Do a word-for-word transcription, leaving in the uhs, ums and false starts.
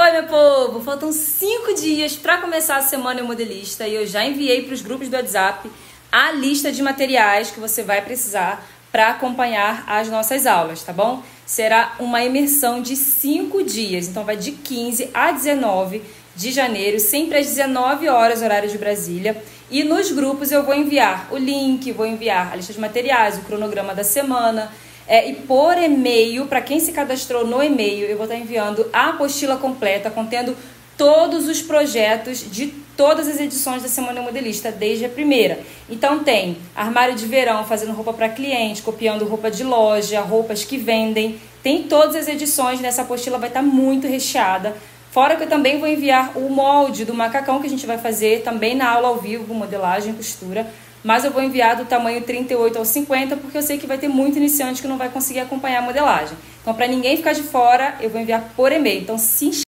Oi, meu povo! Faltam cinco dias para começar a Semana Modelista e eu já enviei para os grupos do WhatsApp a lista de materiais que você vai precisar para acompanhar as nossas aulas, tá bom? Será uma imersão de cinco dias, então vai de quinze a dezenove de janeiro, sempre às dezenove horas, horário de Brasília. E nos grupos eu vou enviar o link, vou enviar a lista de materiais, o cronograma da semana. É, e por e-mail, para quem se cadastrou no e-mail, eu vou estar enviando a apostila completa contendo todos os projetos de todas as edições da Semana Modelista, desde a primeira. Então tem armário de verão, fazendo roupa para cliente, copiando roupa de loja, roupas que vendem. Tem todas as edições, nessa apostila vai estar muito recheada. Fora que eu também vou enviar o molde do macacão que a gente vai fazer também na aula ao vivo, modelagem, costura. Mas eu vou enviar do tamanho trinta e oito ao cinquenta, porque eu sei que vai ter muito iniciante que não vai conseguir acompanhar a modelagem. Então, para ninguém ficar de fora, eu vou enviar por e-mail. Então, se inscreva.